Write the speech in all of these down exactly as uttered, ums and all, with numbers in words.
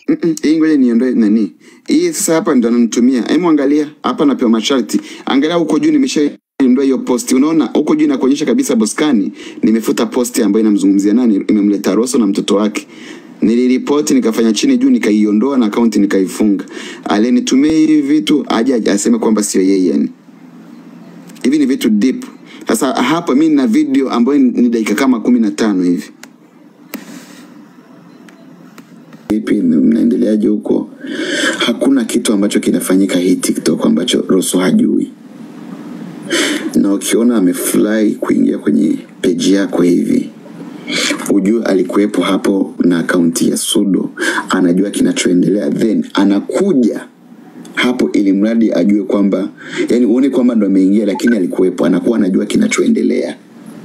Hii ngoja niondoe nani. Hii sasa hapa ndo ananitumia. Hebu angalia hapa napewa masharti. Angalia huko juu nimeshaondoa hiyo post. Unaona huko juu inakuonyesha kabisa Boskani nimefuta post ambayo inamzungumzia nani, imemleta Rosso na mtoto wake. Niliripoti nikafanya chini juu nikaiondoa na account nikaifunga. Alinitumia hivi vitu aje aje aseme kwamba sio yeye yani. Hivi ni vitu deep. Sasa hapa mimi na video ambayo ni dakika kama kumi na tano hivi. Vipi mnaendeleaje huko? Hakuna kitu ambacho kinafanyika hii TikTok ambacho Rosso hajui. Na ukiona amefly kuingia kwenye page yako hivi, ujue alikuwepo hapo na account ya Sudo, anajua kinachoendelea, then anakuja hapo ili mradi ajue kwamba, yani uone kwamba ndo ameingia lakini alikuwepo, anakuwa anajua kinachoendelea.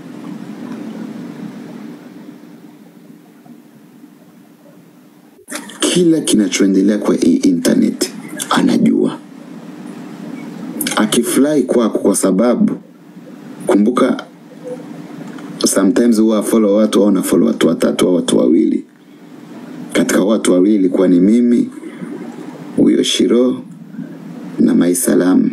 Kila kinachoendelea kwa hii internet anajua. Akifly kwako kwa sababu kumbuka sometimes huwa follow watu au na follow watu watatu au watu wawili. Katika watu wawili kwa ni mimi, huyo Shiro na Maisalam.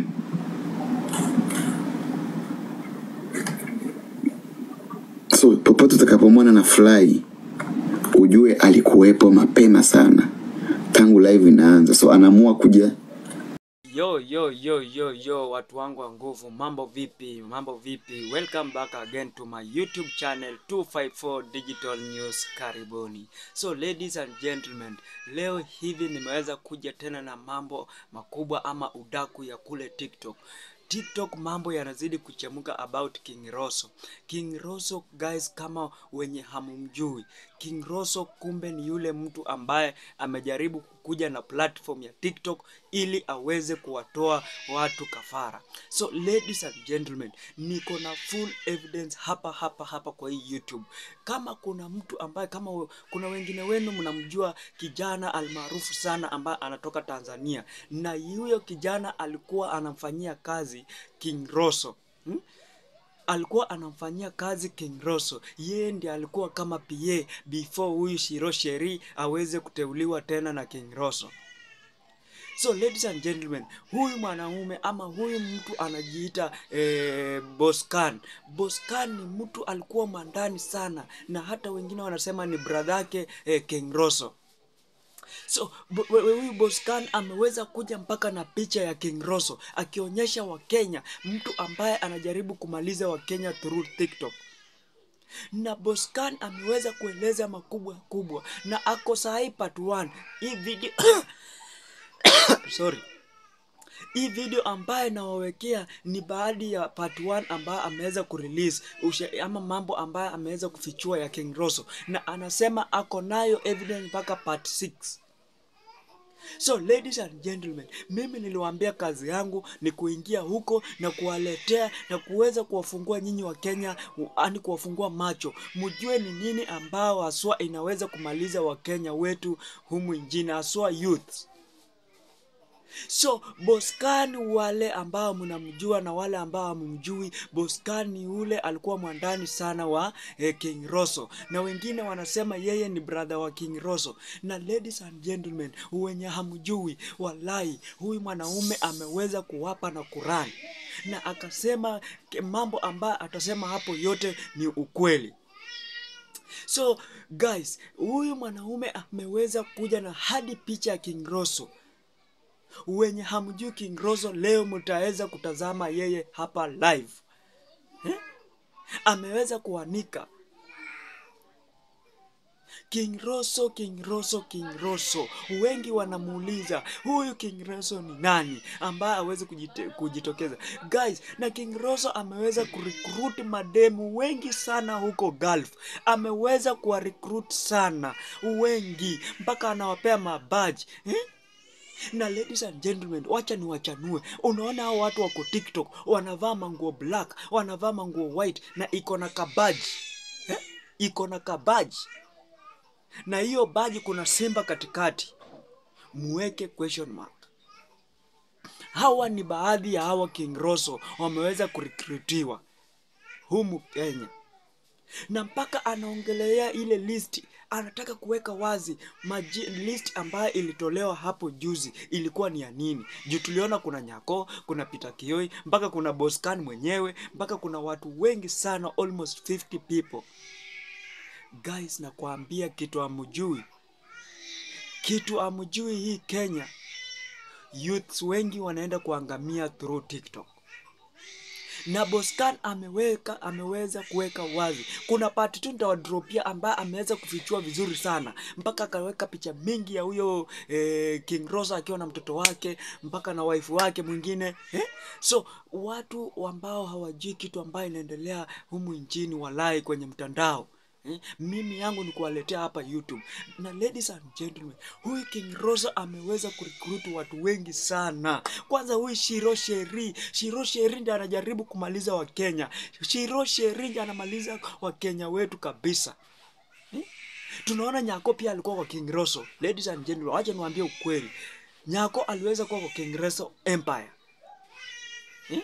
So popote utakapomwona na fly, ujue alikuwepo mapema sana tangu live inaanza. So anaamua kuja. Yo yo yo yo yo watu wangu wa nguvu, mambo vipi? Mambo vipi? Welcome back again to my YouTube channel two five four Digital News. Karibuni. So ladies and gentlemen, leo hivi nimeweza kuja tena na mambo makubwa ama udaku ya kule TikTok. TikTok mambo yanazidi kuchemuka about King Rosso. King Rosso guys, kama wenye hamumjui, King Rosso kumbe ni yule mtu ambaye amejaribu kukuja na platform ya TikTok ili aweze kuwatoa watu kafara. So ladies and gentlemen, niko na full evidence hapa hapa hapa kwa hii YouTube. Kama kuna mtu ambaye, kama kuna wengine wenu mnamjua kijana almaarufu sana ambaye anatoka Tanzania, na huyo kijana alikuwa anamfanyia kazi King Rosso. Hmm? Alikuwa anamfanyia kazi King Rosso. Yeye ndiye alikuwa kama P A before huyu Shiro Sheri aweze kuteuliwa tena na King Rosso. So ladies and gentlemen, huyu mwanaume ama huyu mtu anajiita eh, Boskani. Boskani ni mtu alikuwa mandani sana, na hata wengine wanasema ni brother yake eh, King Rosso. So huyu Boskani ameweza kuja mpaka na picha ya King Rosso akionyesha Wakenya mtu ambaye anajaribu kumaliza Wakenya through TikTok. Na Boskani ameweza kueleza makubwa kubwa, na ako sahi part one. Hii video sorry. Hii video ambaye nawawekea ni baadhi ya part one ambaye ameweza kurelease ama mambo ambaye ameweza kufichua ya King Rosso, na anasema ako nayo evidence mpaka part six. So ladies and gentlemen, mimi niliwaambia kazi yangu ni kuingia huko na kuwaletea na kuweza kuwafungua nyinyi wa Kenya, ani kuwafungua macho, mjue ni nini ambao haswa inaweza kumaliza Wakenya wetu humu nchini, haswa youth. So Boskani, wale ambao mnamjua na wale ambao hamumjui, Boskani ule alikuwa mwandani sana wa eh, King Rosso, na wengine wanasema yeye ni brother wa King Rosso. Na ladies and gentlemen, wenye hamjui, wallahi huyu mwanaume ameweza kuwapa na Qur'an, na akasema mambo ambayo atasema hapo yote ni ukweli. So guys, huyu mwanaume ameweza kuja na hadi picha ya King Rosso. Wenye hamjui King Rosso, leo mtaweza kutazama yeye hapa live. Eh? Ameweza kuanika King Rosso, King Rosso, King Rosso. Wengi wanamuuliza huyu King Rosso ni nani ambaye hawezi kujitokeza. Guys, na King Rosso ameweza kurecruit mademu wengi sana huko Gulf. Ameweza kuwa recruit sana wengi mpaka anawapea mabaji. Eh? Na ladies and gentlemen, wacha ni wachanue. Unaona hao watu wako TikTok wanavaa manguo black, wanavaa manguo white, na iko na kabaji. Eh? Iko na kabaji. Na hiyo baji kuna simba katikati. Muweke question mark. Hawa ni baadhi ya hawa King Rosso wameweza kurekrutiwa humu Kenya. Na mpaka anaongelea ile list anataka kuweka wazi maji, list ambayo ilitolewa hapo juzi ilikuwa ni ya nini. Juu tuliona kuna Nyako, kuna Peter Kioi, mpaka kuna Boscan mwenyewe, mpaka kuna watu wengi sana, almost fifty people. Guys, na kuambia kitu amujui. Kitu amujui hii Kenya. Youths wengi wanaenda kuangamia through TikTok. Na Boscan ameweka ameweza kuweka wazi. Kuna part tu nitawadropia ambaye ameweza kufichua vizuri sana. Mpaka akaweka picha mingi ya huyo eh, King Rosa akiwa na mtoto wake, mpaka na wife wake mwingine, eh? So watu ambao hawajui kitu ambayo inaendelea humu nchini walai kwenye mtandao. Eh, mimi yangu ni kuwaletea hapa YouTube. Na ladies and gentlemen, huyu King Rosa ameweza kurecruit watu wengi sana. Kwanza huyu Shiro Sheri, Shiro Sheri ndiye anajaribu kumaliza wa Kenya. Shiro Sheri ndiye anamaliza wa Kenya wetu kabisa. Eh? Tunaona Nyako pia alikuwa kwa King Rosa. Ladies and gentlemen, wacha niwaambie ukweli. Nyako aliweza kuwa kwa King Rosa Empire. Eh?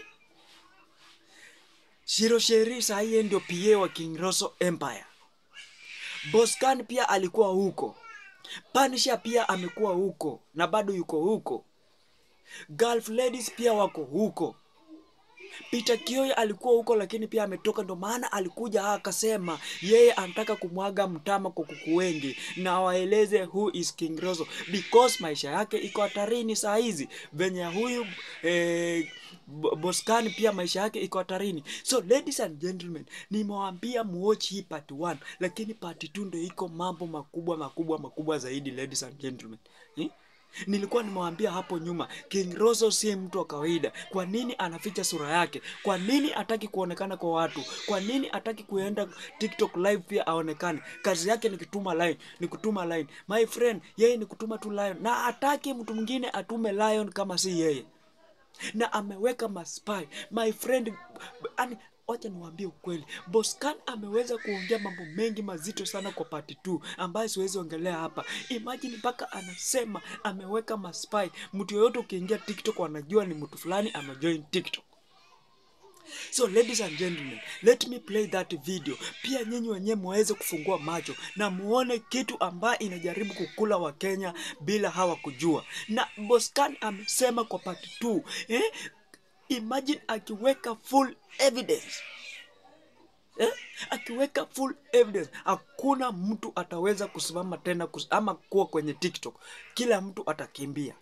Shiro Sheri sasa yeye ndio P A wa King Rosa Empire. Boscan pia alikuwa huko. Panisha pia amekuwa huko na bado yuko huko. Gulf Ladies pia wako huko. Peter Kioi alikuwa huko lakini pia ametoka, ndo maana alikuja akasema yeye anataka kumwaga mtama kwa kuku wengi na waeleze who is King Rosa, because maisha yake iko hatarini saa hizi. Venye huyu eh, Boscan pia maisha yake iko hatarini. So ladies and gentlemen, nimewaambia muwatch hii part one, lakini part two ndio iko mambo makubwa makubwa makubwa zaidi. Ladies and gentlemen, eh? Nilikuwa nimewaambia hapo nyuma, King Rosa si mtu wa kawaida. Kwa nini anaficha sura yake? Kwa nini hataki kuonekana kwa watu? Kwa nini hataki kuenda TikTok live pia aonekane? Kazi yake ni kutuma line, ni kutuma line. My friend, yeye ni kutuma tu lion. Na hataki mtu mwingine atume lion kama si yeye. Na ameweka maspy. My friend, ani wacha niwaambie ukweli. Boscan ameweza kuongea mambo mengi mazito sana kwa part two ambayo siwezi ongelea hapa. Imagine mpaka anasema ameweka maspy. Mtu yoyote ukiingia TikTok wanajua ni mtu fulani amejoin TikTok. So ladies and gentlemen, let me play that video. Pia nyinyi wenyewe muweze kufungua macho na muone kitu ambaye inajaribu kukula wa Kenya bila hawa kujua. Na Boscan amesema kwa part two, eh? Imagine akiweka full evidence. Eh? Akiweka full evidence, hakuna mtu ataweza kusimama tena kus ama kuwa kwenye TikTok. Kila mtu atakimbia.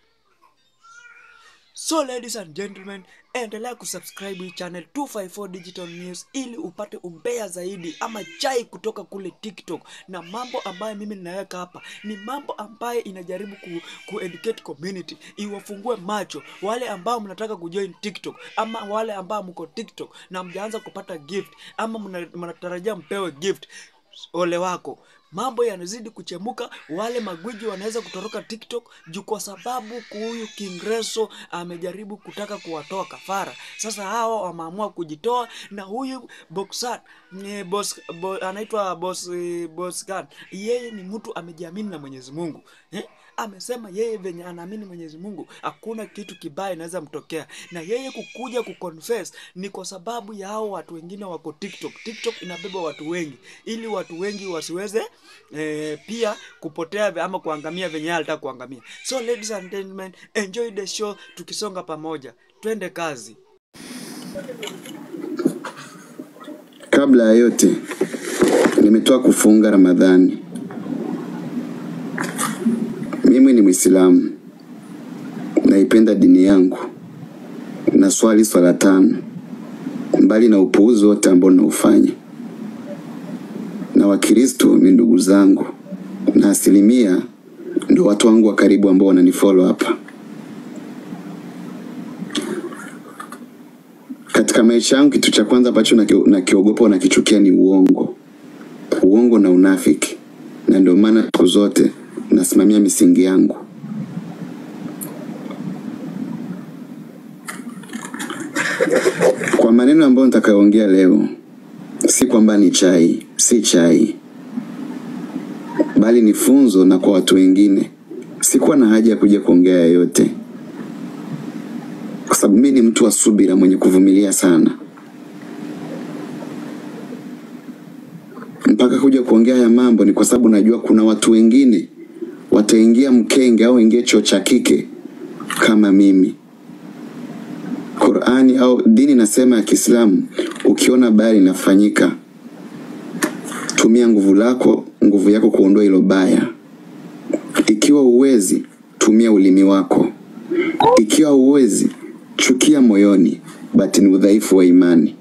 So ladies and gentlemen, endelea kusubscribe hii channel two five four Digital News ili upate umbea zaidi ama chai kutoka kule TikTok. Na mambo ambayo mimi ninaweka hapa ni mambo ambayo inajaribu ku, ku educate community, iwafungue macho wale ambao mnataka kujoin TikTok, ama wale ambao mko TikTok na mjaanza kupata gift, ama mnatarajia mpewe gift. Ole wako. Mambo yanazidi kuchemuka, wale magwiji wanaweza kutoroka TikTok juu kwa sababu huyu King Rosa amejaribu kutaka kuwatoa kafara. Sasa hawa wameamua kujitoa, na huyu Boscan ni boss bo, anaitwa boss Boscan. Yeye ni mtu amejiamini na Mwenyezi Mungu. Eh? Amesema yeye venye anaamini Mwenyezi Mungu hakuna kitu kibaya inaweza mtokea. Na yeye kukuja kuconfess ni kwa sababu ya hao watu wengine wako TikTok. TikTok inabeba watu wengi ili watu wengi wasiweze eh, pia kupotea ama kuangamia venye alitaka kuangamia. So ladies and gentlemen, enjoy the show, tukisonga pamoja. Twende kazi. Kabla ya yote, nimetoa kufunga Ramadhani. Mimi ni Muislamu, naipenda dini yangu, na swali swala tano, mbali na upuuzi wote ambao naufanya. Na Wakristo ni ndugu zangu, na asilimia ndio watu wangu wa karibu ambao wananifollow hapa. Katika maisha yangu kitu cha kwanza ambacho nakiogopa na kichukia ni uongo. Uongo na unafiki. Na ndio maana siku zote nasimamia misingi yangu. Kwa maneno ambayo nitakayoongea leo, si kwamba ni chai, si chai, bali ni funzo na kwa watu wengine. Sikuwa na haja ya kuja kuongea yote, kwa sababu mimi ni mtu wa subira, mwenye kuvumilia sana. Mpaka kuja kuongea haya mambo ni kwa sababu najua kuna watu wengine wataingia mkenge au ingie chuo cha kike kama mimi. Qur'ani au dini nasema ya Kiislamu, ukiona baya inafanyika, tumia nguvu lako, nguvu yako kuondoa hilo baya. Ikiwa uwezi, tumia ulimi wako. Ikiwa uwezi, chukia moyoni, but ni udhaifu wa imani.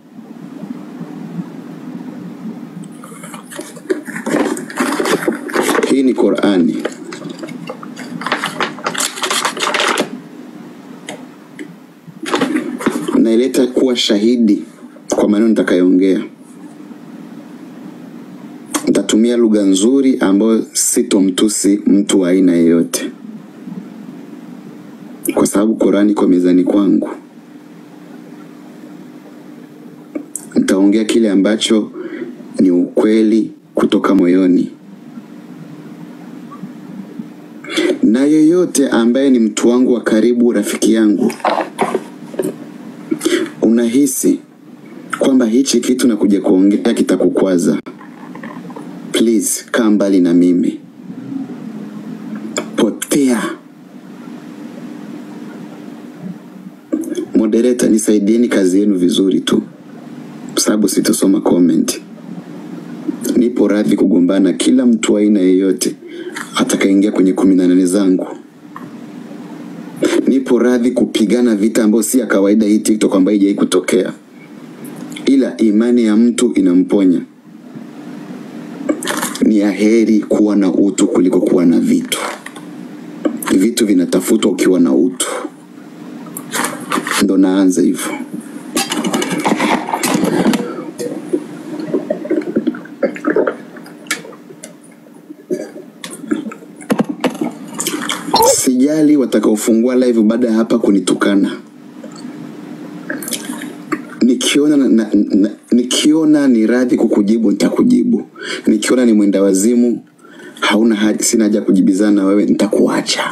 Hii ni Qur'ani. Naileta kuwa shahidi kwa maneno nitakayoongea. Nitatumia lugha nzuri ambayo sitomtusi mtu wa aina yoyote, kwa sababu Qur'ani iko mezani kwangu. Nitaongea kile ambacho ni ukweli kutoka moyoni. Na yeyote ambaye ni mtu wangu wa karibu, rafiki yangu, unahisi kwamba hichi kitu na kuja kuongea kitakukwaza, please kaa mbali na mimi. Potea. Moderator, nisaidieni kazi yenu vizuri tu, sababu sitasoma comment. Nipo radhi kugombana kila mtu wa aina yeyote atakaingia kwenye kumi na nane zangu. Nipo radhi kupigana vita ambayo si ya kawaida hii TikTok ambayo haijai kutokea. Ila imani ya mtu inamponya. Ni aheri kuwa na utu kuliko kuwa na vitu. Vitu vinatafutwa ukiwa na utu. Ndo naanza hivyo. Sijali watakaofungua live baada hapa kunitukana. Nikiona na, na, na, nikiona ni radhi kukujibu nitakujibu. Nikiona ni mwenda wazimu, hauna haja, sina haja kujibizana na wewe, nitakuacha.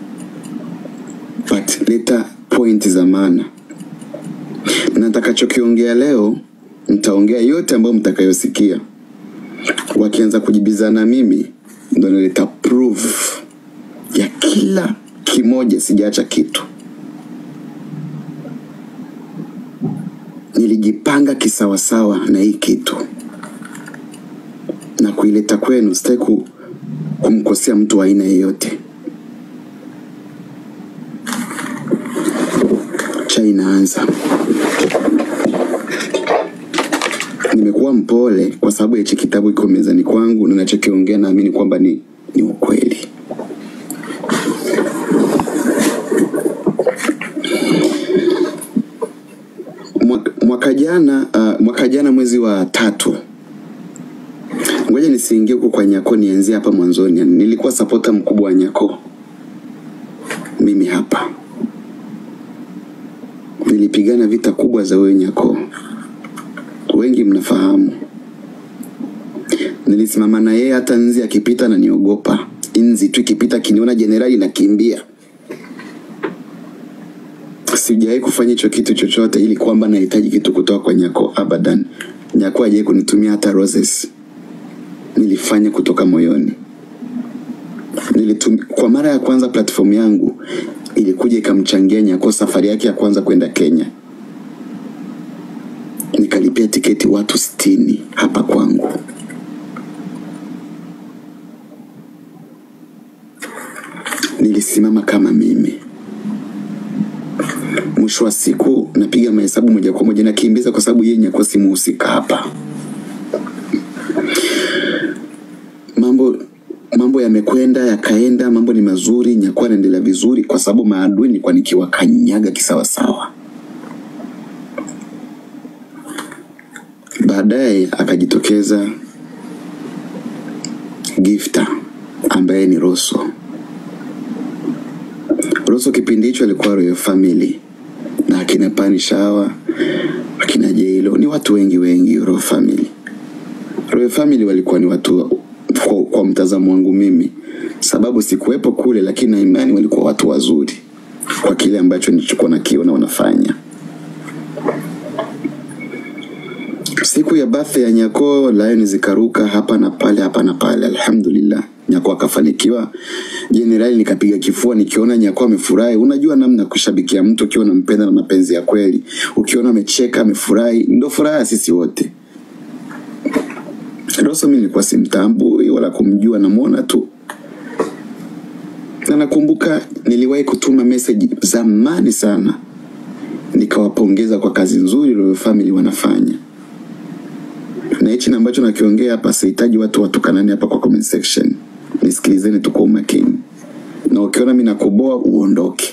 But leta point za maana. Na nitakachokiongea leo, nitaongea yote ambayo mtakayosikia. Wakianza kujibizana mimi, ndio nileta proof ya kila kimoja, sijaacha kitu. Nilijipanga kisawasawa na hii kitu na kuileta kwenu. Sitaki kumkosea mtu wa aina yoyote. Chai inaanza. Nimekuwa mpole kwa sababu hichi kitabu iko mezani kwangu na ninachokiongea naamini kwamba ni ni ukweli. Mwaka jana uh, mwaka jana mwezi wa tatu, ngoja nisiingie huko kwa Nyako, nianzie hapa mwanzoni. Nilikuwa supporter mkubwa wa Nyako. Mimi hapa nilipigana vita kubwa za wewe Nyako, wengi mnafahamu. Nilisimama na yeye, hata nzi akipita na niogopa. Nzi tu ikipita kiniona generali na kimbia. Sijawahi kufanya hicho kitu chochote ili kwamba nahitaji kitu kutoka kwa Nyako, abadan. Nyako hajawahi kunitumia hata roses. Nilifanya kutoka moyoni. Nilitum... Kwa mara ya kwanza platform yangu ilikuja ikamchangia Nyako safari yake ya kwanza kwenda Kenya. Nikalipia tiketi watu sitini hapa kwangu. Nilisimama kama mimi. Mwisho wa siku napiga mahesabu moja kwa moja, nakimbiza kwa sababu yeye Nyako si muhusika hapa. Mambo mambo yamekwenda yakaenda, mambo ni mazuri, Nyako anaendelea vizuri kwa sababu maadui nilikuwa nikiwakanyaga kisawa sawa. Baadaye akajitokeza Gifter ambaye ni Rosso. Rosso kipindi hicho alikuwa Royal Family na akina Pani Shawa, akina Jailo, ni watu wengi wengi Royal Family. Royal Family walikuwa ni watu kwa, kwa mtazamo wangu mimi, sababu sikuwepo kule, lakini na imani walikuwa watu wazuri kwa kile ambacho nilichokuwa nakiona wanafanya. Siku ya birthday ya Nyako, lion zikaruka hapa na pale hapa na pale. Alhamdulillah, Nyako akafanikiwa. Generali nikapiga kifua nikiona Nyako amefurahi. Unajua namna kushabikia mtu ukiwa unampenda na mapenzi ya kweli. Ukiona amecheka, amefurahi, ndio furaha sisi wote. Rosso mimi nilikuwa simtambui wala kumjua, namuona tu. Na nakumbuka niliwahi kutuma message zamani sana, nikawapongeza kwa kazi nzuri Royal Family wanafanya. Na hichi ambacho nakiongea hapa sihitaji watu watukanani hapa kwa comment section. Nisikilizeni tu kwa umakini. Na ukiona mimi nakoboa uondoke.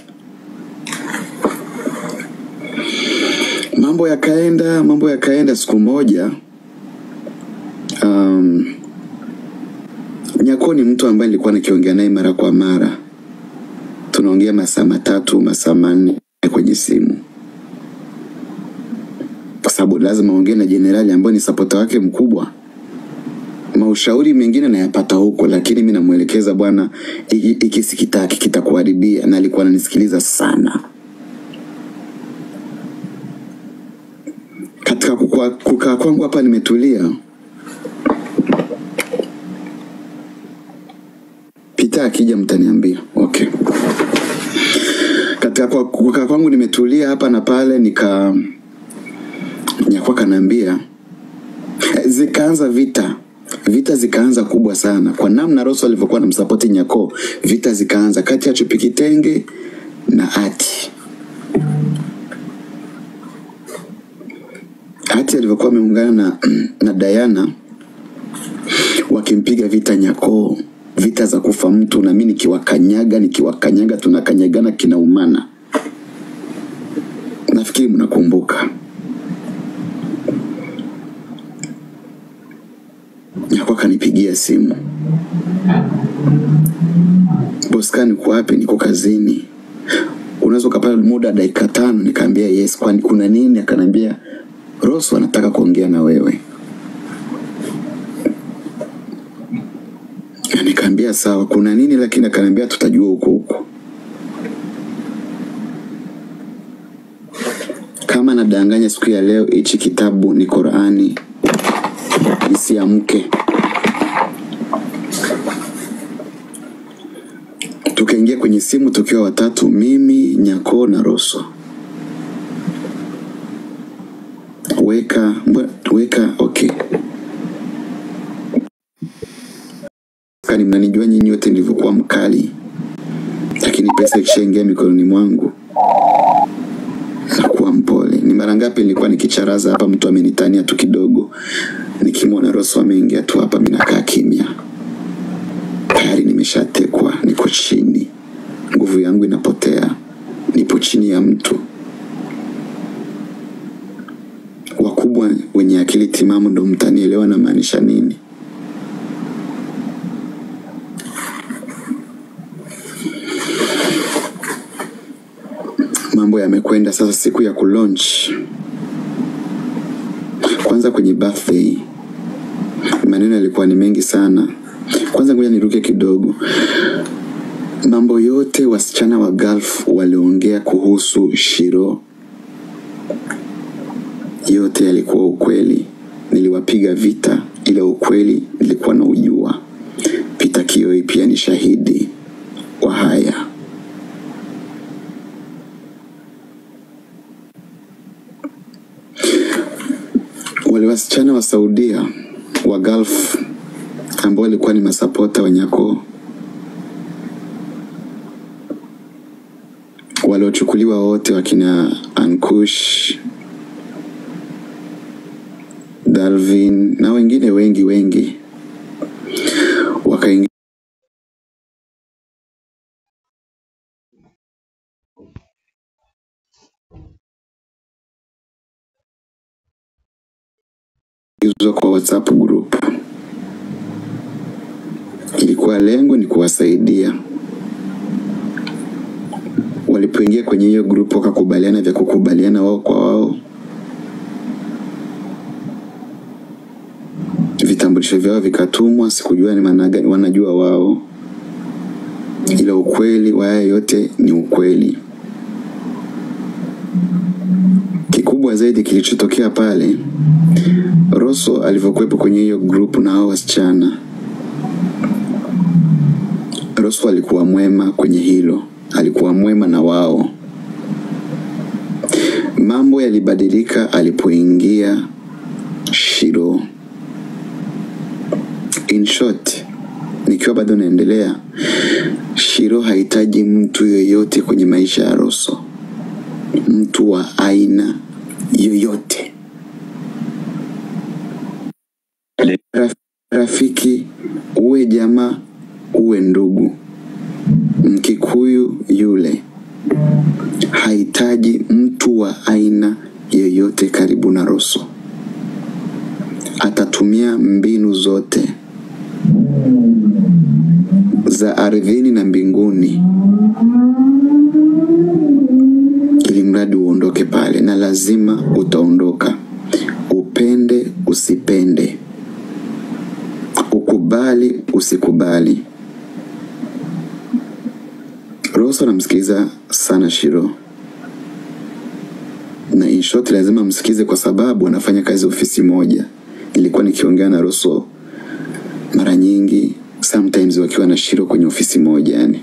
Mambo yakaenda, mambo yakaenda siku moja. Um, Nyako ni mtu ambaye nilikuwa nikiongea naye mara kwa mara. Tunaongea masaa matatu, masaa manne kwenye simu. Kwa sababu lazima ongee na generali ambaye ni supporter wake mkubwa. Maushauri mengine nayapata huko, lakini mimi namuelekeza bwana, hiki sikitaki kitakuharibia, na alikuwa ananisikiliza sana. Katika kukaa kwangu hapa nimetulia. Pita akija mtaniambia. Okay. Katika kukaa kwangu nimetulia hapa na pale, nika Nyako kanambia zikaanza vita. Vita zikaanza kubwa sana. Kwa namna Rosso alivyokuwa anamsupport Nyako, vita zikaanza kati ya Chupi Kitenge na Ati. Ati alivyokuwa ameungana na, na Diana wakimpiga vita Nyako, vita za kufa mtu, na mimi nikiwakanyaga nikiwakanyaga tunakanyagana kinaumana. Nafikiri mnakumbuka. Nyako kanipigia simu. Boskani uko wapi? Niko kazini. Unaweza kupata muda dakika tano? Nikamwambia yes. Kwani kuna nini? Akanambia Rosso anataka kuongea na wewe. Nikamwambia sawa, kuna nini? Lakini akanambia tutajua huko huko. Kama nadanganya siku ya leo, hichi kitabu ni Qur'ani. Isiamke. Tukaingia kwenye simu tukiwa watatu, mimi, Nyako na Rosso. Weka, weka, okay. Kani mnanijua nyinyi wote nilivyokuwa mkali. Lakini pesa ikishaingia mikononi mwangu nakuwa mpole. Ni mara ngapi nilikuwa nikicharaza hapa mtu amenitania tu kidogo. Nikimwona Rosso ameingia tu hapa mimi nakaa kimya. Tayari nimeshatekwa, niko chini. Nguvu yangu inapotea. Nipo chini ya mtu. Wakubwa wenye akili timamu ndo mtanielewa na maanisha nini. Mambo yamekwenda sasa. Siku ya kulaunch, kwanza kwenye birthday, maneno yalikuwa ni mengi sana. Kwanza ngoja niruke kidogo. Mambo yote wasichana wa Gulf waliongea kuhusu Shiro, yote yalikuwa ukweli. Niliwapiga vita, ile ukweli nilikuwa na ujua. Peter Kioi pia ni shahidi wa haya. Wale wasichana wa Saudia wa Gulf ambao walikuwa ni masapota wa Nyako, waliochukuliwa wote wakina Ankush, Darwin na wengine wengi wengi, wakaingia kwa WhatsApp group. Ilikuwa lengo ni kuwasaidia. Walipoingia kwenye hiyo group wakakubaliana vya kukubaliana wao kwa wao. Vitambulisho vyao vikatumwa, sikujua ni maana gani, wanajua wao. Ila ukweli wa haya yote ni ukweli. Kikubwa zaidi kilichotokea pale, Rosso alivyokuwepo kwenye hiyo group na hao wasichana, Rosso alikuwa mwema kwenye hilo, alikuwa mwema na wao. Mambo yalibadilika alipoingia Shiro. In short, nikiwa bado naendelea, Shiro hahitaji mtu yoyote kwenye maisha ya Rosso. Mtu wa aina yoyote. Rafiki, uwe jamaa, uwe ndugu. Mkikuyu yule hahitaji mtu wa aina yoyote karibu na Rosso. Atatumia mbinu zote za ardhini na mbinguni ili mradi uondoke pale, na lazima utaondoka. Upende usipende, ukubali usikubali. Rosso anamsikiliza sana Shiro, na in short lazima msikize kwa sababu anafanya kazi ofisi moja. Nilikuwa nikiongea na Rosso mara nyingi, sometimes wakiwa na Shiro kwenye ofisi moja yani.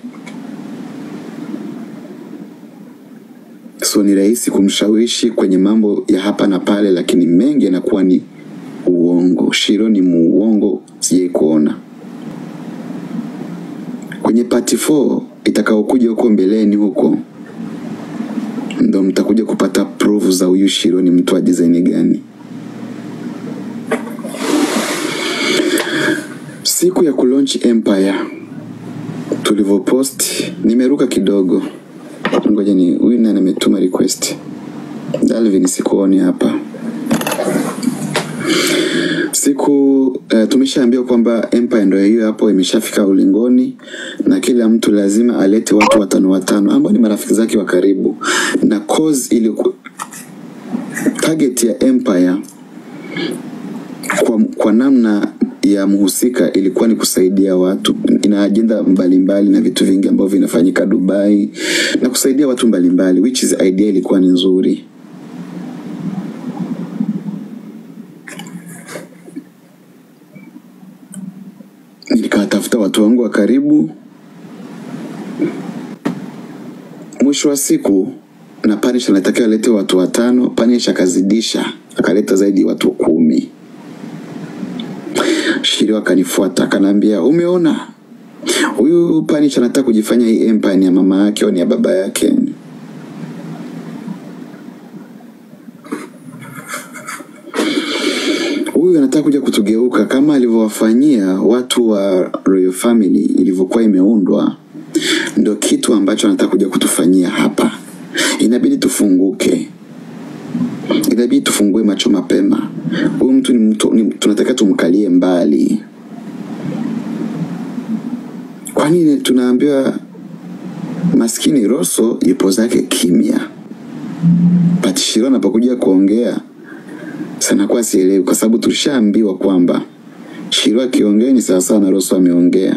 So ni rahisi kumshawishi kwenye mambo ya hapa na pale, lakini mengi yanakuwa ni uongo. Shiro ni muongo sijai kuona. Kwenye part four itakaokuja huko mbeleni huko, ndo mtakuja kupata proof za huyu Shiro ni mtu wa design gani. Siku ya kulaunch Empire tulivyopost, nimeruka kidogo. Ngoja ni huyu nani ametuma request. Dalvin sikuoni hapa. Siku uh, tumeshaambiwa kwamba Empire ndio hiyo hapo imeshafika ulingoni, na kila mtu lazima alete watu watano watano ambao ni marafiki zake wa karibu. Na cause ili target ya Empire kwa, kwa namna ya mhusika ilikuwa ni kusaidia watu. Ina agenda mbalimbali na vitu vingi ambavyo vinafanyika Dubai, na kusaidia watu mbalimbali, which is idea ilikuwa ni nzuri. Nikatafuta watu wangu wa karibu. Mwisho wa siku na Panish anatakiwa alete watu watano, Panish akazidisha, akaleta zaidi watu kumi. Shiro akanifuata akanambia, umeona huyu Panish anataka kujifanya hii Empire ni ya mama yake au ni ya baba yake. Huyu anataka kuja kutugeuka kama alivyowafanyia watu wa Royal Family ilivyokuwa imeundwa. Ndio kitu ambacho anataka kuja kutufanyia hapa. Inabidi tufunguke. Inabidi tufungue macho mapema. Huyu mtu ni mtu ni, tunataka tumkalie mbali. Kwa nini tunaambiwa maskini Rosso yupo zake kimya? But Shiro anapokuja kuongea sana kwa sielewi, kwa sababu tulishaambiwa kwamba Shiro akiongea ni sawa sawa na Rosso ameongea.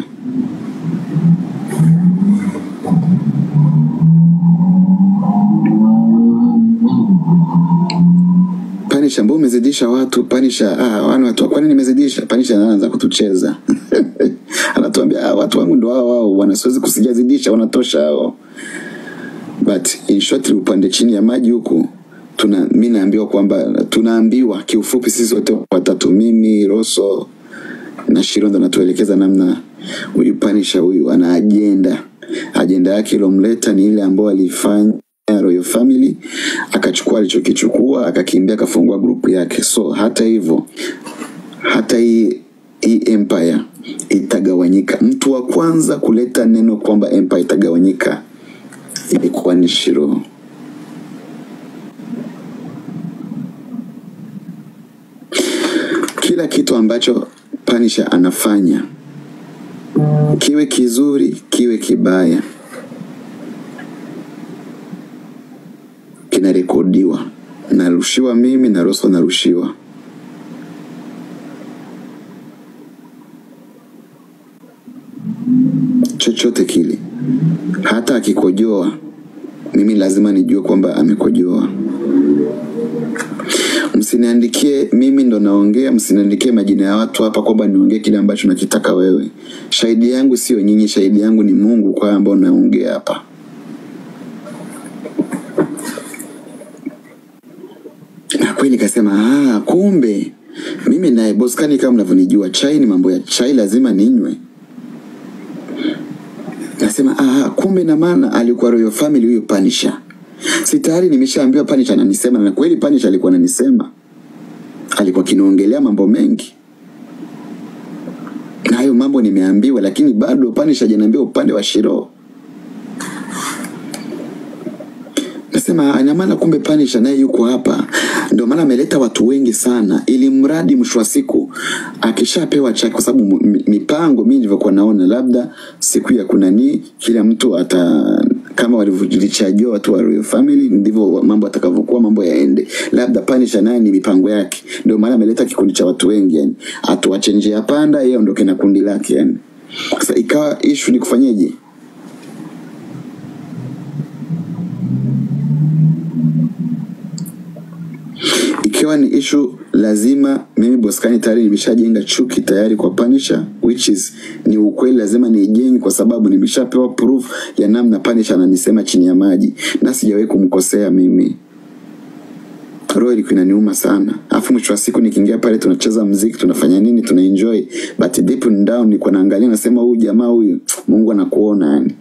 Panish ambao umezidisha watu, Panish ah wana watu kwani nimezidisha, Panish anaanza kutucheza. Anatuambia ah, watu wangu ndio hao wao, wanasiwezi kusijazidisha, wanatosha hao. But in short upande chini ya maji huku tuna mimi naambiwa kwamba tunaambiwa kiufupi sisi wote watatu, mimi, Rosso na Shiro, ndo natuelekeza namna huyu Panish huyu ana agenda. Agenda yake ilomleta ni ile ambayo alifanya Royal Family, akachukua alichokichukua, akakimbia akafungua grupu yake. So hata hivyo, hata hii hii Empire itagawanyika. Mtu wa kwanza kuleta neno kwamba Empire itagawanyika ilikuwa ni Shiro. Kila kitu ambacho Panish anafanya, kiwe kizuri kiwe kibaya, kinarekodiwa. Narushiwa mimi na Rosso narushiwa. Chochote kile, hata akikojoa mimi lazima nijue kwamba amekojoa. Msi msiniandikie mimi ndo naongea, msiniandikie majina ya watu hapa kwamba niongee kile ambacho nakitaka wewe. Shahidi yangu sio nyinyi, shahidi yangu ni Mungu kwa ambao naongea hapa. Na kweli nikasema, ah kumbe mimi naye Boskani kama mnavyonijua, chai ni mambo ya chai, lazima ninywe. Nasema ah kumbe na maana alikuwa Royal Family huyo Punisher. Si tayari nimeshaambiwa Punisher ananisema, na kweli Punisher alikuwa ananisema. Alikuwa kinaongelea mambo mengi. Na hayo mambo nimeambiwa, lakini bado Punisher hajaniambia upande wa Shiro. Nasema ina maana kumbe Punisher naye yuko hapa. Ndio maana ameleta watu wengi sana, ili mradi mwisho wa siku akishapewa chake, kwa sababu mipango mimi nilivyokuwa naona, labda siku ya kunani kila mtu ata kama walivyolichajua watu wa Royal Family ndivyo mambo atakavyokuwa, mambo yaende. Labda Punisher naye ni mipango yake. Ndio maana ameleta kikundi cha watu wengi, yani atuache nje ya panda, yeye ondoke na kundi lake yani. Sasa ikawa issue ni kufanyeje? Ikiwa ni issue lazima mimi Boskani tayari nimeshajenga chuki tayari kwa Punisher, which is ni ukweli, lazima nijenge kwa sababu nimeshapewa proof ya namna Punisher ananisema chini ya maji na sijawahi kumkosea mimi. Roho ilikuwa inaniuma sana. Afu mwisho wa siku nikiingia pale tunacheza muziki, tunafanya nini, tunaenjoy, but deep down niko naangalia nasema huyu jamaa huyu Mungu anakuona yani.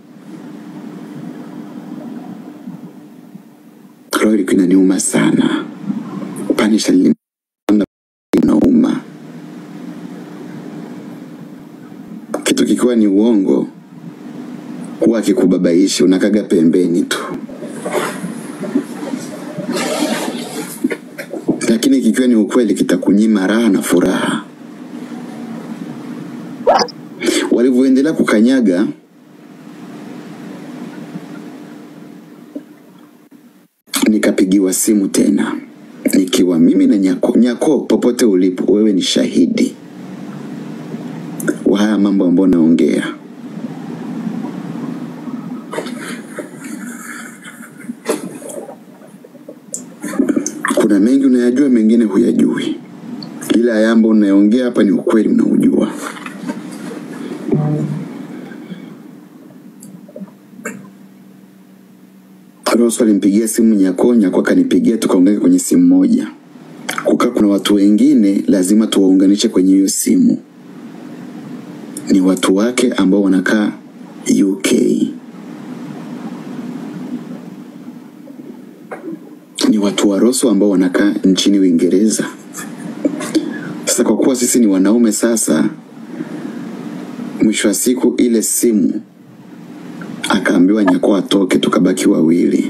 Roho ilikuwa inaniuma sana. Punisher inauma. Kitu kikiwa ni uongo huwa kikubabaishi, unakaga pembeni tu. Lakini kikiwa ni ukweli kitakunyima raha na furaha. Walivyoendelea kukanyaga, nikapigiwa simu tena. Nikiwa mimi na Nyako. Nyako, popote ulipo wewe ni shahidi wa haya mambo ambayo naongea. Kuna mengi unayajua, mengine huyajui. Ila haya ambayo unaongea hapa ni ukweli unaujua. Roso alimpigia simu Nyako, Nyako akanipigia, tukaongea kwenye simu moja. Kuka kuna watu wengine lazima tuwaunganishe kwenye hiyo simu. Ni watu wake ambao wanakaa U K. Ni watu wa Roso ambao wanakaa nchini Uingereza. Sasa kwa kuwa sisi ni wanaume sasa, mwisho wa siku ile simu akaambiwa Nyako atoke, tukabaki wawili.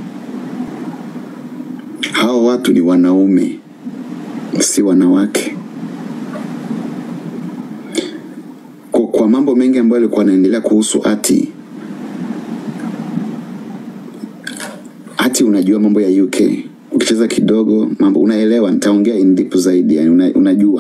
Hao watu ni wanaume, si wanawake. Kwa, kwa mambo mengi ambayo yalikuwa yanaendelea kuhusu Ati. Ati unajua mambo ya U K. Ukicheza kidogo mambo unaelewa, nitaongea in deep zaidi yani una, unajua.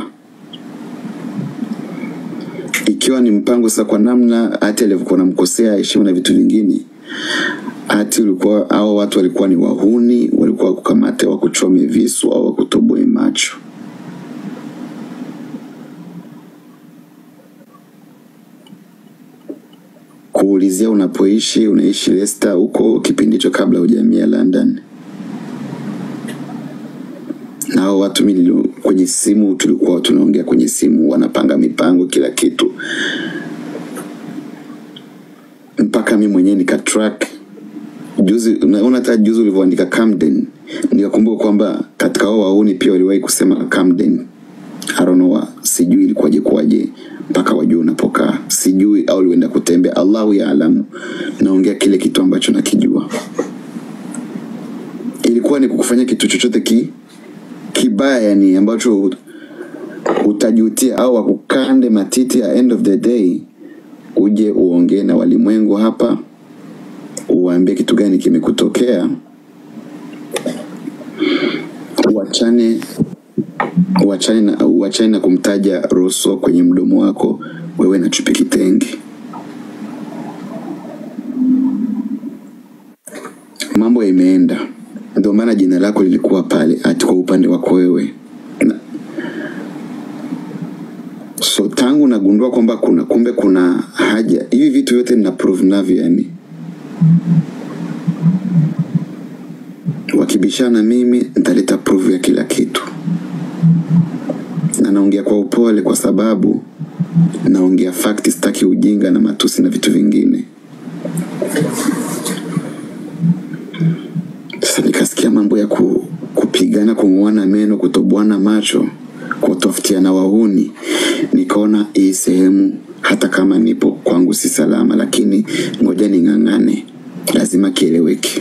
Ikiwa ni mpango sasa kwa namna Ati alivyokuwa namkosea heshima na vitu vingine. Ati ulikuwa hao watu walikuwa ni wahuni, walikuwa kukamate wa kuchome visu au kutoboe macho. Kuulizia unapoishi, unaishi Leicester huko kipindi hicho kabla hujahamia London. Na hao watu mimi kwenye simu tulikuwa tunaongea kwenye simu, wanapanga mipango kila kitu. Mpaka mimi mwenyewe nikatrack. Juzi unaona hata juzi ulivyoandika Camden, nikakumbuka kwamba katika hao wauni pia waliwahi kusema Camden. I don't know, sijui ilikuwaje kwaje mpaka wajua unapokaa. Sijui au ulienda kutembea, Allahu yaalamu. Naongea kile kitu ambacho nakijua. Ilikuwa ni kukufanya kitu chochote ki kibaya yani ambacho utajutia, au wakukande matiti at end of the day. Uje uongee na walimwengu hapa, uwaambie kitu gani kimekutokea, uachane uachane na uachane na kumtaja Roso kwenye mdomo wako wewe na chupi kitenge. Mambo imeenda. Ndio ndio maana jina lako lilikuwa pale ati kwa upande wako wewe. So tangu nagundua kwamba kuna kumbe kuna haja hivi vitu vyote nina prove navyo yani. Wakibishana mimi nitaleta proof ya kila kitu. Na naongea kwa upole kwa sababu naongea fact, sitaki ujinga na matusi na vitu vingine. Sasa nikasikia mambo ya ku, kupigana, kung'oana meno, kutoboana macho, kutofutiana wahuni. Nikaona hii sehemu hata kama nipo kwangu si salama, lakini ngoja ning'ang'ane. Lazima kieleweke.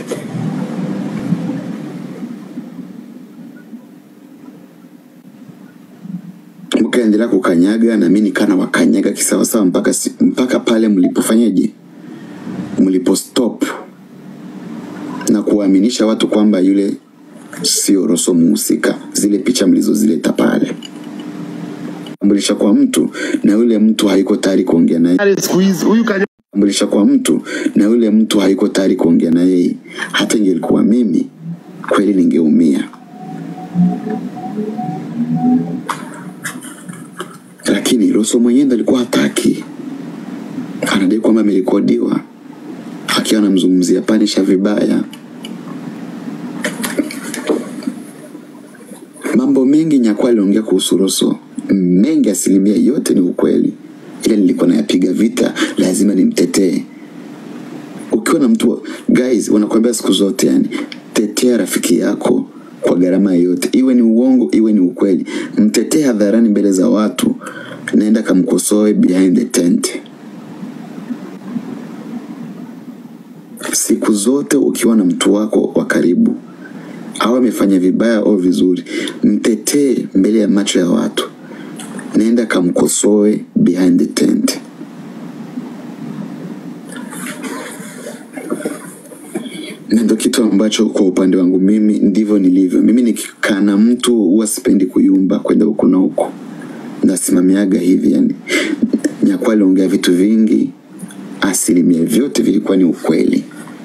Mkaendelea kukanyaga na mimi nikana wakanyaga kisawa sawa mpaka mpaka pale mlipofanyaje? Mlipo stop na kuaminisha watu kwamba yule sio Rosso muhusika. Zile picha mlizozileta pale ambulisha kwa mtu na yule mtu haiko tayari kuongea naye. Squeeze huyu kanya Ambulisha kwa mtu na yule mtu haiko tayari kuongea na yeye. Hata ingelikuwa mimi kweli ningeumia. Lakini Rosso mwenyewe alikuwa hataki. Anadai kwamba amerekodiwa akiwa anamzungumzia Punisher vibaya. Mambo mengi Nyakwa aliongea kuhusu Rosso, mengi asilimia yote ni ukweli. Ile nilikuwa nayapiga vita, lazima nimtetee. Ukiwa na mtu, guys, wanakuambia siku zote yani, tetea rafiki yako kwa gharama yote. Iwe ni uongo, iwe ni ukweli. Mtetee hadharani mbele za watu. Naenda kamkosoe behind the tent. Siku zote ukiwa na mtu wako wa karibu, au amefanya vibaya au vizuri, mtetee mbele ya macho ya watu. Naenda kamkosoe behind the tent. Na ndio kitu ambacho kwa upande wangu mimi ndivyo nilivyo. Mimi nikikaa na mtu huwa sipendi kuyumba kwenda huko na huko. Nasimamiaga hivi yani. Nyakwa aliongea vitu vingi, asilimia vyote vilikuwa ni ukweli.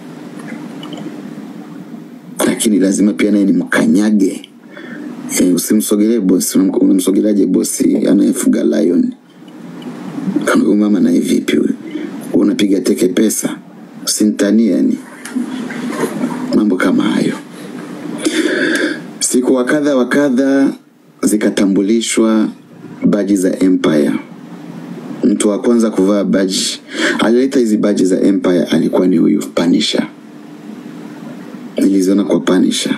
Lakini lazima pia naye nimkanyage. E, usimsogelee boss, unamsogeleaje boss anayefuga lion? Kama mama na vipi wewe? Unapiga teke pesa. Usintania yani. Mambo kama hayo. Siku wakadha wakadha zikatambulishwa baji za Empire. Mtu wa kwanza kuvaa baji, alileta hizi baji za Empire alikuwa ni huyu Punisher. Niliziona kwa Punisher.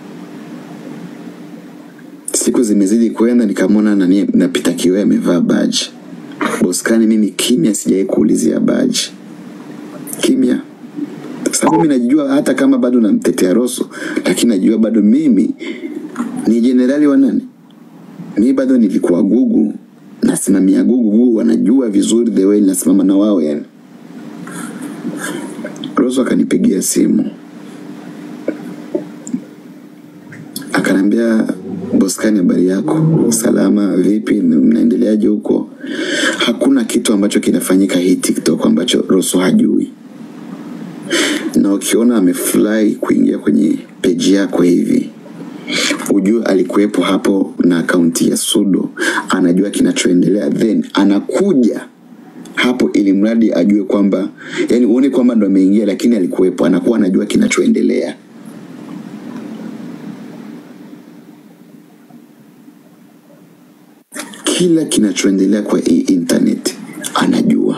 Siku zimezidi kwenda nikamwona na napita kiwe amevaa baji. Boskani mimi kimya, sijawahi kuulizia baji. Kimya. Sababu mimi najua hata kama bado namtetea Rosso, lakini najua bado mimi ni generali wa nani? Mimi bado nilikuwa Gugu, nasimamia Gugu. Gugu wanajua vizuri the way nasimama na wao yani. Rosso akanipigia simu. Akanambia, Boskani, habari yako? Salama, vipi? Mnaendeleaje huko? Hakuna kitu ambacho kinafanyika hii TikTok ambacho Rosso hajui. Na ukiona amefly kuingia kwenye page yako hivi, ujue alikuwepo hapo na akaunti ya Sudo, anajua kinachoendelea, then anakuja hapo ili mradi ajue kwamba, yani uone kwamba ndo ameingia lakini alikuwepo, anakuwa anajua kinachoendelea. Kila kinachoendelea kwa hii internet anajua.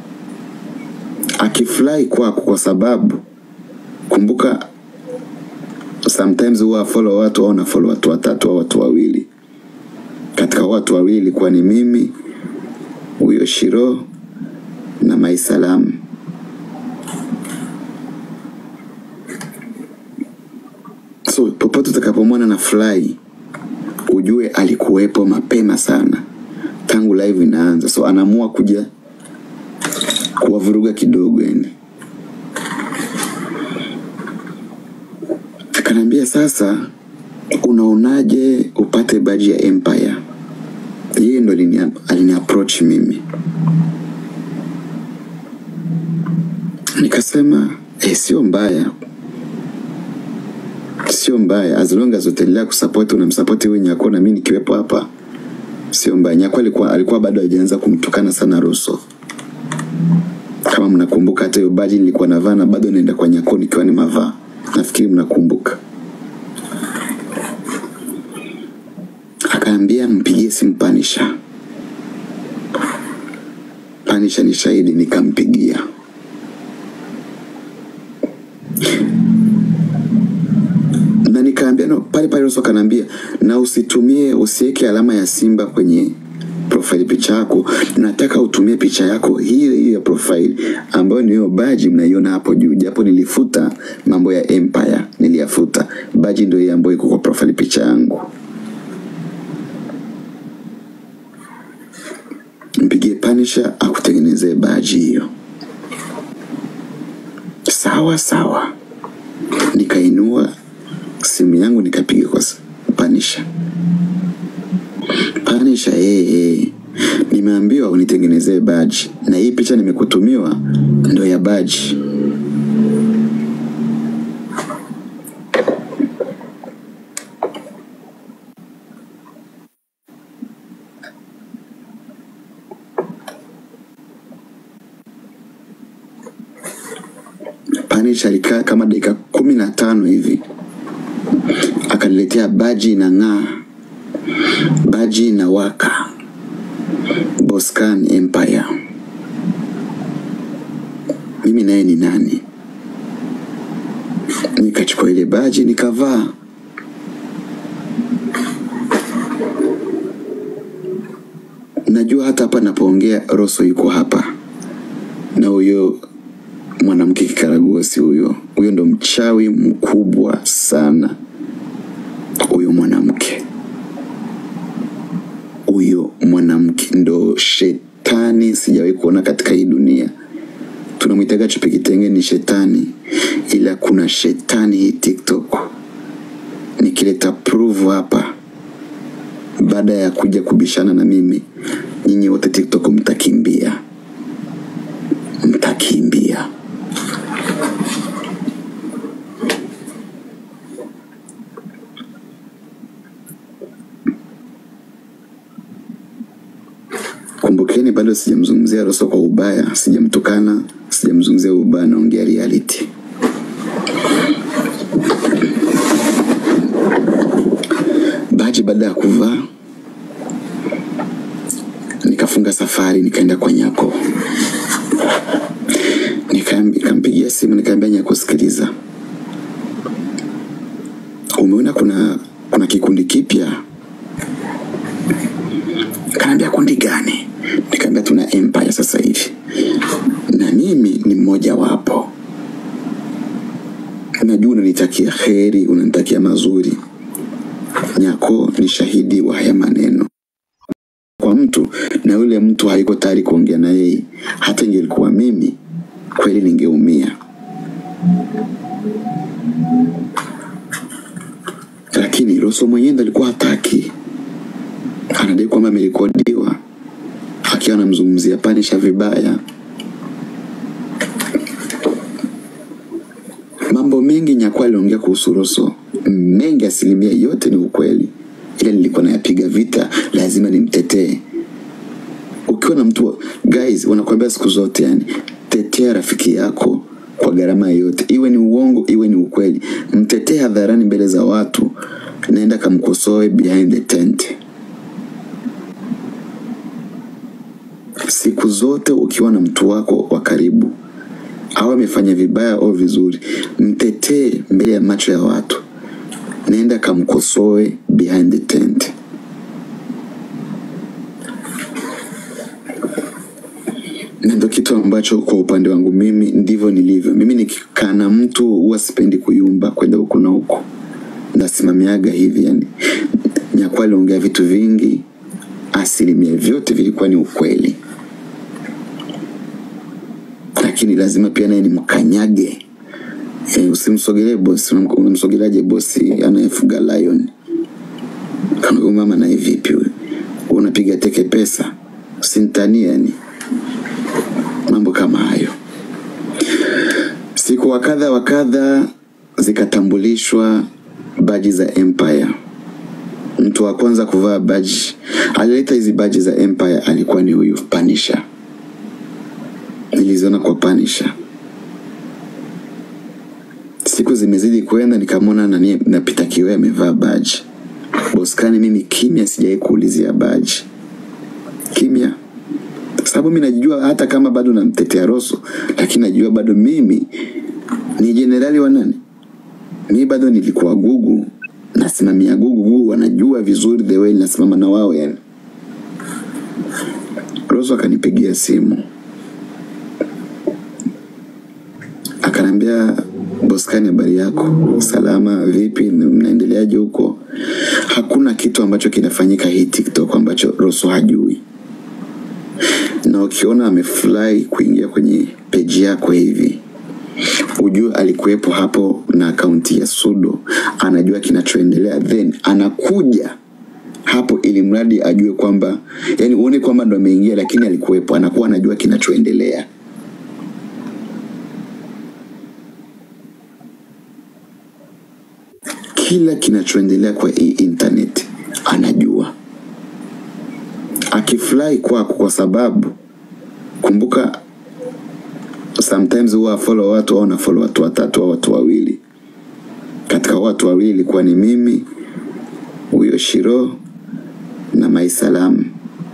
Akifly kwako kwa sababu kumbuka sometimes huwa follow watu au na follow watu watatu au watu wawili. Katika watu wawili kwa ni mimi, huyo Shiro na Maisalam. So popote utakapomwona na fly, ujue alikuwepo mapema sana tangu live inaanza. So anaamua kuja kuwavuruga kidogo yani. Akanambia, sasa unaonaje upate baji ya Empire? Yeye ndo alini approach mimi. Nikasema, eh, sio mbaya. sio mbaya, as long as utaendelea kusupport, unamsupport wewe Nyako na mimi nikiwepo hapa, sio mbaya. Nyako alikuwa alikuwa bado hajaanza kumtukana sana Rosso. Kama mnakumbuka, hata hiyo badge nilikuwa navaa na bado naenda kwa Nyako nikiwa ni mavaa. Nafikiri mnakumbuka. Akaambia mpigie simu Punisher. Punisher ni shahidi, nikampigia. Na nikaambia no, pale pale Rosso kanambia na usitumie, usiweke alama ya simba kwenye profile picha yako, nataka utumie picha yako hiyo hiyo ya profile ambayo ni hiyo badge mnaiona hapo juu, japo nilifuta mambo ya Empire, niliyafuta. Badge ndio hiyo ambayo iko kwa profile picha yangu. Mpigie Punisher akutengenezee badge hiyo. Sawa sawa. Nikainua simu yangu nikapiga kwa Punisher. Punisher, eh hey, nimeambiwa unitengenezee badge na hii picha nimekutumiwa ndio ya badge. Punisher alikaa kama dakika kumi na tano hivi, akaniletea badge inang'aa, badge inawaka, Boscan Empire. Mimi naye ni nani? Nikachukua ile badge nikavaa. Najua hata hapa napoongea Rosso yuko hapa, na huyo mwanamke kikaragosi huyo, huyo ndo mchawi mkubwa sana. Huyo mwanamke, huyo mwanamke ndo shetani sijawahi kuona katika hii dunia. Tunamwitaga Chupi Kitenge ni shetani, ila kuna shetani hii TikTok. Nikileta proof hapa, baada ya kuja kubishana na mimi, nyinyi wote TikTok mtakimbia. Mtakimbia. Kumbukeni, bado sijamzungumzia Rosso kwa ubaya, sijamtukana, sijamzungumzia ubaya, naongea reality. Baji baada ya kuvaa, nikafunga safari nikaenda kwa Nyako. Nikampigia simu nikaambia Nyako, sikiliza, umeona kuna kuna kikundi kipya? Kaniambia kundi gani? Nikaambia tuna Empire sasa hivi, na mimi ni mmoja wapo. Najua unanitakia kheri, unanitakia mazuri. Nyako ni shahidi wa haya maneno. Kwa mtu na yule mtu haiko tayari kuongea na yeye, hata ingelikuwa mimi kweli ningeumia. Lakini Rosso mwenyewe alikuwa hataki. Anadai kwamba amerekodiwa akiwa anamzungumzia Punisher vibaya. Mambo mengi Nyako aliongea kuhusu Rosso, mengi asilimia yote ni ukweli, ila nilikuwa nayapiga vita, lazima nimtetee. Ukiwa na mtu, guys, wanakuambia siku zote yani, tetea rafiki yako kwa gharama yote, iwe ni uongo iwe ni ukweli. Mtetee hadharani mbele za watu, naenda kamkosoe behind the tent. Siku zote ukiwa na mtu wako wa karibu, au amefanya vibaya au vizuri, mtetee mbele ya macho ya watu, nenda kamkosoe behind the tent. Na ndio kitu ambacho kwa upande wangu mimi ndivyo nilivyo. Mimi nikikaa na mtu huwa sipendi kuyumba kwenda huko na huko, nasimamiaga hivi yani. Nyako aliongea vitu vingi, asilimia vyote vilikuwa ni ukweli, lakini lazima pia naye nimkanyage. E, usimsogelee boss, unamsogeleaje boss anayefuga lion? Kama mama na hivi vipi wewe? Unapiga teke pesa? Usintania yani. Mambo kama hayo. Siku wakadha wakadha zikatambulishwa baji za Empire. Mtu wa kwanza kuvaa baji, alileta hizi baji za Empire alikuwa ni huyu Punisher. Niliziona kwa Punisher. Siku zimezidi kwenda nikamwona nani napita Kiwe amevaa baji. Boskani mimi kimya, sijai kuulizia baji. Kimya. Sababu mimi najua hata kama bado namtetea Rosso, lakini najua bado mimi ni generali wa nani? Mimi bado nilikuwa Gugu, nasimamia Gugu. Gugu wanajua vizuri the way nasimama na wao yani. Rosso akanipigia simu. Akanambia, Boskani habari yako? Salama, vipi, mnaendeleaje huko? Hakuna kitu ambacho kinafanyika hii TikTok ambacho Rosso hajui. Na ukiona amefly kuingia kwenye page yako hivi, ujue alikuwepo hapo na akaunti ya Sudo, anajua kinachoendelea, then anakuja hapo ili mradi ajue kwamba, yani uone kwamba ndo ameingia lakini alikuwepo, anakuwa anajua kinachoendelea. Kila kinachoendelea kwa hii internet anajua. Akifly kwako kwa sababu kumbuka sometimes huwa follow watu au na follow watu watatu au watu wawili. Katika watu wawili kwa ni mimi, huyo Shiro na Maisalam.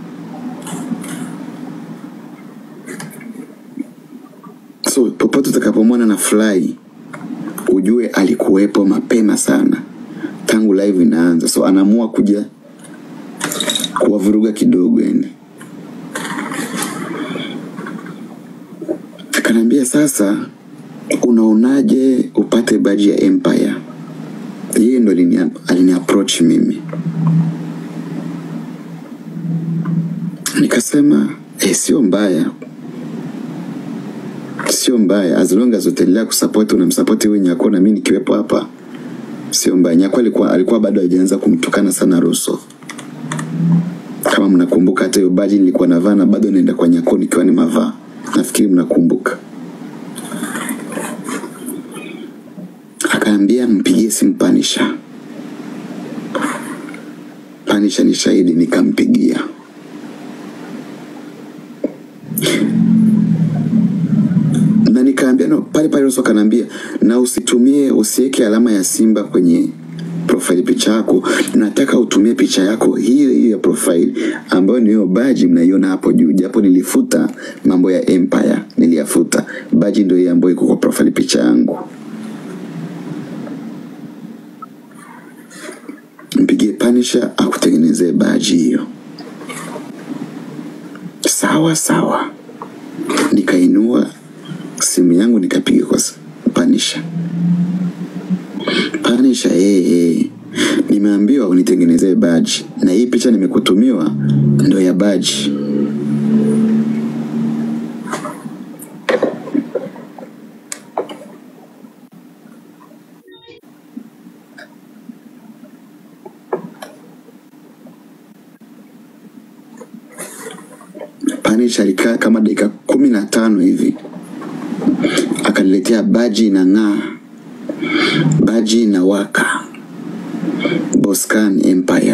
So popote utakapomwona na fly, ujue alikuwepo mapema sana tangu live inaanza. So anaamua kuja kuwavuruga kidogo yani. Akanambia, sasa unaonaje upate baji ya Empire? Yeye ndo alini approach mimi. Nikasema eh, sio mbaya. Sio mbaya as long as utaendelea kusupport, unamsupport wewe Nyako na mimi nikiwepo hapa. Sio mbaya. Nyako alikuwa alikuwa bado hajaanza kumtukana sana Rosso. Kama mnakumbuka hata hiyo baji nilikuwa navaa na bado naenda kwa Nyako nikiwa ni mavaa. Nafikiri mnakumbuka. Akaambia mpigie simu Punisher. Punisher ni shahidi, nikampigia. Na nikaambia no, pale pale Rosso kanambia, na usitumie, usiweke alama ya simba kwenye profile picha yako. Nataka utumie picha yako hiyo hiyo ya profile ambayo ni hiyo baji mnaiona hapo juu. Japo nilifuta mambo ya Empire, niliyafuta. Baji ndio hiyo ambayo iko kwa profile picha yangu. Mpigie Punisher akutengenezee baji hiyo. Sawa sawa. Nikainua simu yangu nikapiga kwa Punisher. Punisher, eh eh, nimeambiwa unitengenezee baji na hii picha nimekutumiwa ndio ya baji. Punisher alikaa kama dakika kumi na tano hivi. Akaniletea baji na ng'aa. Baji na waka. Boscan Empire.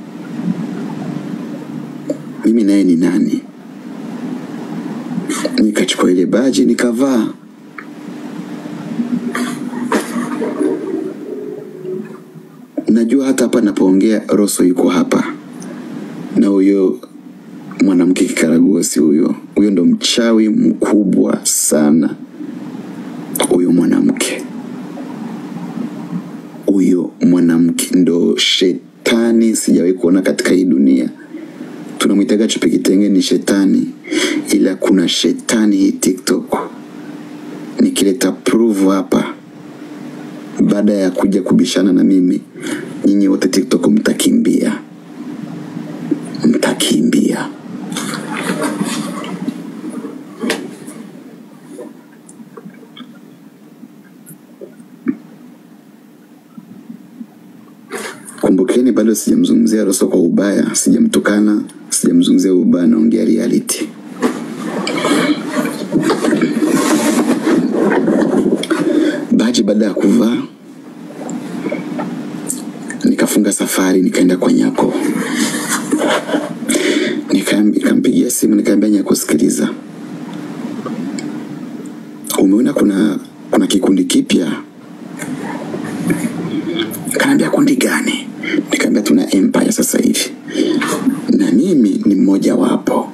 Mimi naye ni nani? Nikachukua ile baji nikavaa. Najua hata hapa napoongea Rosso yuko hapa. Na huyo mwanamke kikaragosi huyo. Huyo ndo mchawi mkubwa sana. Huyo mwanamke. Huyo mwanamke ndo shetani sijawahi kuona katika hii dunia. Tunamuitaga Chupi Kitenge ni shetani, ila kuna shetani hii TikTok. Nikileta proof hapa baada ya kuja kubishana na mimi, nyinyi wote TikTok mtakimbia. Mtakimbia. Kumbukeni bado sijamzungumzia Rosso kwa ubaya, sijamtukana, sijamzungumzia ubaya, naongea reality. Baji baada ya kuvaa nikafunga safari nikaenda kwa Nyako. Nikampigia simu nikamwambia Nyako, sikiliza, umeona kuna kuna kikundi kipya? Kaniambia, kundi gani? Nikamwambia tuna Empire sasa hivi, na mimi ni mmoja wapo.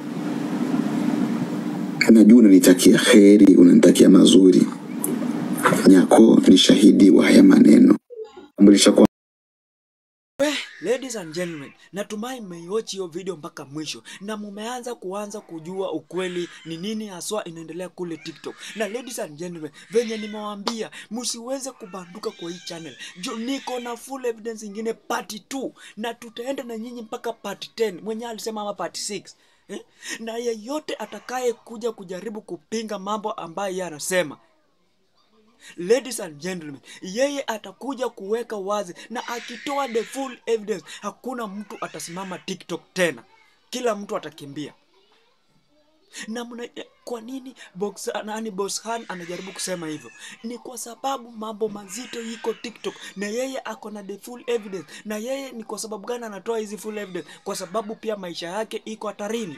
Najua unanitakia kheri, unanitakia mazuri. Nyako ni shahidi wa haya maneno. Ambulisha kwa Eh, ladies and gentlemen, natumai mmeiwatch hiyo video mpaka mwisho na mumeanza kuanza kujua ukweli ni nini haswa inaendelea kule TikTok. Na ladies and gentlemen, venye nimewaambia msiweze kubanduka kwa hii channel. Jo, niko na full evidence ingine part two na tutaenda na nyinyi mpaka part ten. Mwenye alisema ama part six. Eh? Na yeyote atakaye kuja kujaribu kupinga mambo ambayo yeye anasema, ladies and gentlemen, yeye atakuja kuweka wazi na akitoa the full evidence, hakuna mtu atasimama TikTok tena. Kila mtu atakimbia. Na muna, kwa nini box nani Boss Khan anajaribu kusema hivyo? Ni kwa sababu mambo mazito yiko TikTok na yeye ako na the full evidence. Na yeye ni kwa sababu gani anatoa hizi full evidence? Kwa sababu pia maisha yake iko hatarini.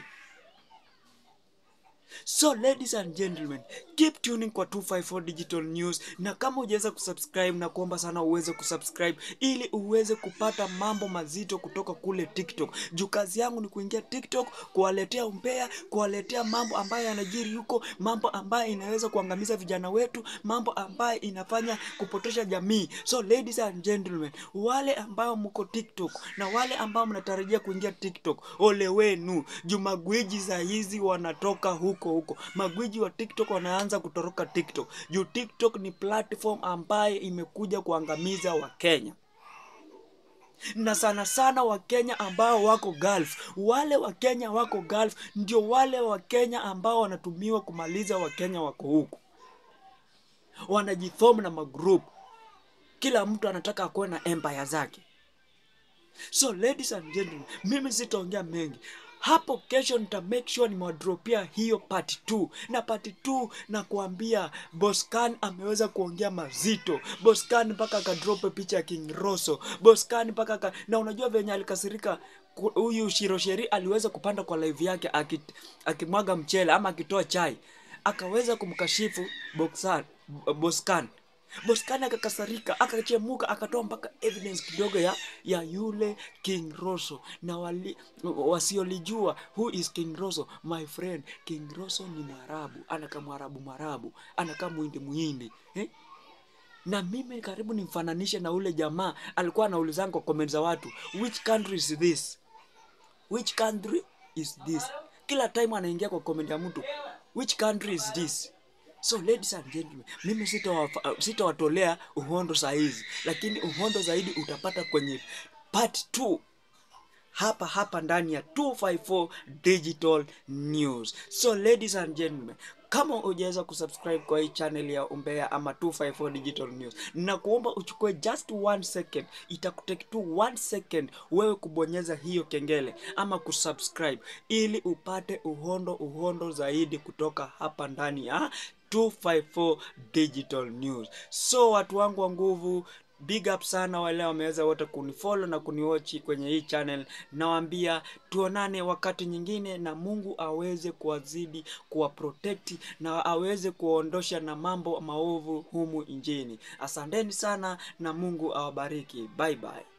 So ladies and gentlemen, keep tuning kwa two five four Digital News, na kama hujaweza kusubscribe na kuomba sana uweze kusubscribe ili uweze kupata mambo mazito kutoka kule TikTok. Juu kazi yangu ni kuingia TikTok kuwaletea umbea, kuwaletea mambo ambayo yanajiri huko, mambo ambayo inaweza kuangamiza vijana wetu, mambo ambayo inafanya kupotosha jamii. So ladies and gentlemen, wale ambao mko TikTok na wale ambao mnatarajia kuingia TikTok, ole wenu. Juu magwiji za hizi wanatoka huko huko. Magwiji wa TikTok wanaanza kutoroka TikTok. Juu TikTok ni platform ambaye imekuja kuangamiza Wakenya. Na sana sana Wakenya ambao wako Gulf. Wale Wakenya wako Gulf ndio wale Wakenya ambao wanatumiwa kumaliza Wakenya wako huko. Wanajiform na magroup. Kila mtu anataka akuwe na empire zake. So ladies and gentlemen, mimi sitaongea mengi. Hapo kesho nita make sure nimewadropia hiyo part two. Na part two na kuambia Boss Khan ameweza kuongea mazito. Boss Khan mpaka akadrope picha ya King Roso. Boss Khan mpaka aka... na unajua venye alikasirika huyu Shirosheri aliweza kupanda kwa live yake akimwaga aki mchele ama akitoa chai. Akaweza kumkashifu Boss Khan. Boss Khan akakasarika, akachemuka, akatoa mpaka evidence kidogo ya ya yule King Roso. Na wali, wasiolijua who is King Roso, my friend, King Roso ni Mwarabu, anakaa Mwarabu Mwarabu, anakaa Muhindi Muhindi, eh? Na mimi karibu nimfananishe na ule jamaa alikuwa anaulizana kwa comment za watu, which country is this? Which country is this? Kila time anaingia kwa comment ya mtu, which country is this? So ladies and gentlemen, mimi sitawatolea uhondo saa hizi, lakini uhondo zaidi utapata kwenye part two hapa hapa ndani ya two five four Digital News. So ladies and gentlemen, kama hujaweza kusubscribe kwa hii channel ya umbea ama two five four Digital News, na kuomba uchukue just one second, itakutake tu one second wewe kubonyeza hiyo kengele ama kusubscribe ili upate uhondo uhondo zaidi kutoka hapa ndani ya two five four Digital News. So watu wangu wa nguvu, big up sana wale wameweza wote kunifollow na kuniwatch kwenye hii channel. Nawaambia tuonane wakati nyingine, na Mungu aweze kuwazidi kuwa protect na aweze kuondosha na mambo maovu humu injini. Asanteni sana na Mungu awabariki. Bye bye.